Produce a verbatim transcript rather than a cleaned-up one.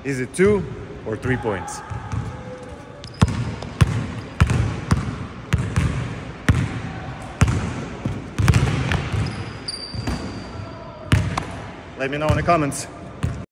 Is it two or three points? Let me know in the comments.